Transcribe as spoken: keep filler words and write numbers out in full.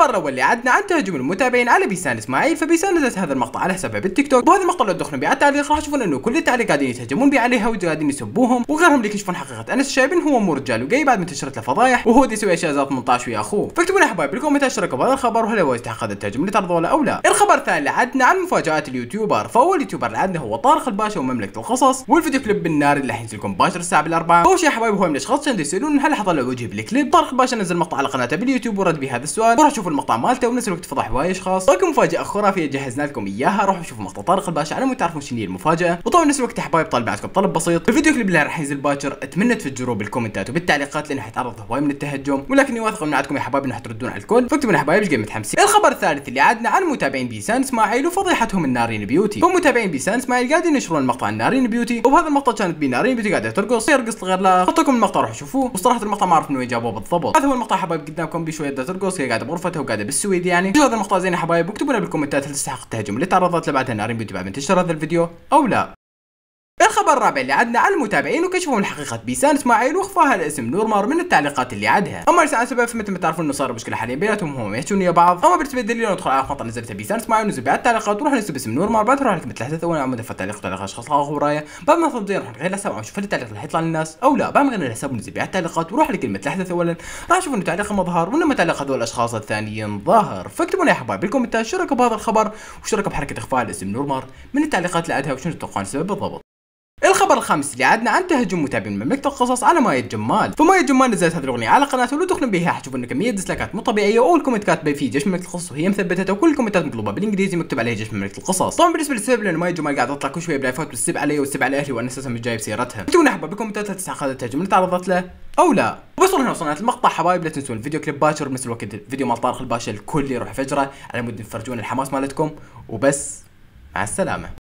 الخبر الاول اللي عدنا عن تهجم المتابعين على بيسان اسماعيل، فبيسان نزلت هذا المقطع على حسابها بالتيك توك، وهذا المقطع لو دخلنا على التعليق راح تشوفون انه كل التعليق قاعدين يتهجمون بيه عليها وقاعدين يسبوهم، وغيرهم اللي يكشفون حقيقه انس الشايبين هو مو رجال وجاي بعد ما انتشرت له فضايح وهو دي يسوي اشياء زي ثمانية عشر ويا اخوه. فاكتبوا لنا حبايب بالكومنتات اشتركوا بهذا الخبر وهل هو يستحق هذا التهجم اللي تعرضوه له او لا. الخبر الثاني اللي عدنا عن مفاجات اليوتيوبر، فاول يوتيوبر اللي عندنا هو طارق الباشا ومملكه القصص، والفيديو كليب بالنار اللي راح ينزل لكم مباشر الساعه بالاربعه. اول شيء يا حبايب هو من الاشخاص كانوا يسالون هل حط له وجه بالكليب. طارق الباشا نزل مقطع على قناته باليوتيوب ورد بهذا السؤال، وراح تشوفوا المقطع مالته ونفس الوقت فضح هواي اشخاص. ولكن مفاجاه خرافيه جهزنا لكم اياها، روحوا شوفوا مقطع طارق الباشا على مود تعرفون شنو هي المفاجاه. وطبعا نفس الوقت يا حبايب طالب بعدكم طلب بسيط، الفيديو كليب اللي راح ينزل باكر اتمنى تفجروه بالكومنتات وبالتعليقات لانه حيتعرض هواي من التهجم، ولكني واثق من عندكم يا حبايب انه حتردون على الكل. فاكتبوا لنا حبايب ايش متحمسين. الخبر الثالث اللي عدنا عن متابعين بيسان اسماعيل وفضيحتهم النارين بيوتي، فمتابعين بيسان اسماعيل قاعدين ينشرون مقطع النارين بيوتي، وبهذا المقطع كانت بي نارين بيوتي قاعده ترقص يرقص غير لا. حط لكم المقطع روحوا شوفوه، وصراحه المقطع ما اعرف انه جابوه بالضبط. هذا هو المقطع حبايب قدامكم بشويه ترقص، هي قاعده بغرفتها وقاعده بالسويد يعني. شو هذا المقطع زين يا حبايب، واكتبوا لنا بالكومنتات هل تستحق التهجم اللي تعرضت له بعدها نارين بيوتي بعد ما انتشر هذا الفيديو او لا. الخبر الرابع اللي عدنا عن المتابعين وكشفوا من حقيقه بيسان اسماعيل واخفاها الاسم نورمار من التعليقات اللي عدها. اما لسان سبب فمثل ما تعرفون انه صار مشكله حاليا بيناتهم وهم يحجون ويا بعض. اما بالنسبه للدليل ندخل على مقطع نزلته بيسان اسماعيل ونزل على التعليقات وراح نكتب اسم نورمار، بعد نروح لكلمه الحدث وانا عم ادفع تعليق تعليق اشخاص ورايا، بعد ما نفضل راح نغير الحساب ونشوف هل التعليق اللي حيطلع للناس او لا. بعد ما غيرنا الحساب ونزل على التعليقات وروح لكلمه الحدث اولا راح نشوف انه تعليق مظهر وانما تعليق هذول الاشخاص الثانيين ظاهر. فاكتبوا لنا يا حبايب بالكومنتات شاركوا بهذا الخبر وشاركوا بحركه اخفاء الاسم نورمار من التعليقات اللي عدها وشنو تتوقعون السبب بالضبط. الخبر الخامس اللي عدنا عن تهجم متابعين مملكة القصص على ماية جمال، فماية جمال نزلت هذه الاغنيه على قناته ولو دخلنا بها حتشوفوا ان كميه ديسلايكات مو طبيعيه، واول كومنت كاتبه فيه جيش مملكة القصص وهي مثبتته، وكل الكومنتات مطلوبه بالانجليزي مكتوب عليها جيش مملكة القصص. طبعا بالنسبه للسبب لان ماية جمال قاعد تطلع كل شويه بلايفات بالسب علي والسب على اهلي وانا اساسا مش جايب سيرتها. اكتبوا لنا حبايب بالكومنتات هل تستحق هذا التهجم اللي تعرضت له او لا. وبس هنا وصلنا المقطع حبايب، لا تنسون الفيديو كليب باكر بنفس الوقت الفيديو مال طارق الباشا الكل يروح يفجره على مود تفرجون الحماس مالتكم. وبس مع السلامه.